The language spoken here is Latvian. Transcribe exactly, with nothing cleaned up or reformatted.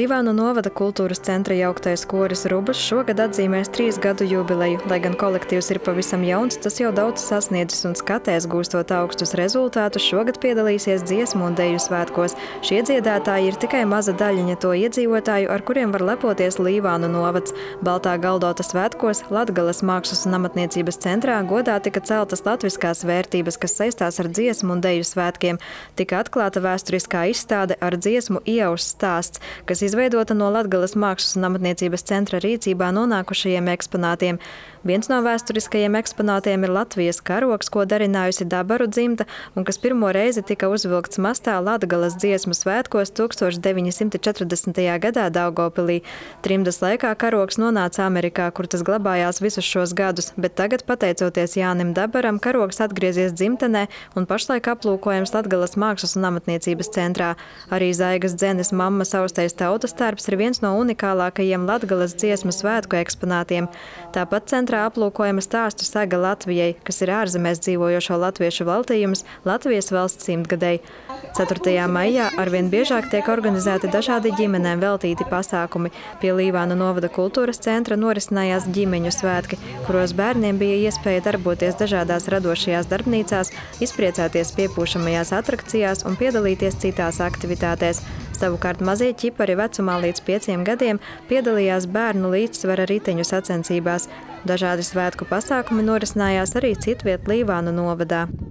Līvānu novada kultūras centra jauktais koris Rubas šogad atzīmēs trīs gadu jubileju. Lai gan kolektīvs ir pavisam jauns, tas jau daudz sasniedzis un skatēs gūstot augstus rezultātus, šogad piedalīsies dziesmu un deju svētkos. Šie dziedātāji ir tikai maza daļiņa to iedzīvotāju, ar kuriem var lepoties Līvānu novads. Baltā galdota svētkos Latgales mākslas un amatniecības centrā godā tika celtas latviskās vērtības, kas saistās ar dziesmu un deju svētkiem. Tika atklāta vēsturiskā izstāde ar dziesmu Ieauss stāsts, kas izveidota no Latgales mākslas un amatniecības centra rīcībā nonākušajiem eksponātiem. Viens no vēsturiskajiem eksponātiem ir Latvijas karogs, ko darinājusi Dabaru dzimta un kas pirmo reizi tika uzvilkts mastā Latgales dziesmu svētkos tūkstoš deviņi simti četrdesmitajā gadā Daugavpilī. Trimdas laikā karogs nonāca Amerikā, kur tas glabājās visus šos gadus, bet tagad, pateicoties Jānim Dabaram, karogs atgriezies dzimtenē un pašlaik aplūkojams Latgales mākslas un amatniecības centrā. Arī Zaigas Dzenes mammas austais tautas tērps ir viens no unikālākajiem Latgales dziesmu svētku eksponātiem. Tāpat centrā aplūkojama stāstu saga Latvijai, kas ir ārzemēs dzīvojošo latviešu veltījums Latvijas valsts simtgadei. ceturtajā maijā arvien biežāk tiek organizēti dažādi ģimenēm veltīti pasākumi. Pie Līvānu novada kultūras centra norisinājās ģimeņu svētki, kuros bērniem bija iespēja darboties dažādās radošajās darbnīcās, izpriecāties piepūšamajās atrakcijās un piedalīties citās aktivitātēs. Savukārt mazie ķipari vecumā līdz pieciem gadiem piedalījās bērnu līdzsvara riteņu sacensībās. Dažādi svētku pasākumi norisinājās arī citviet Līvānu novadā.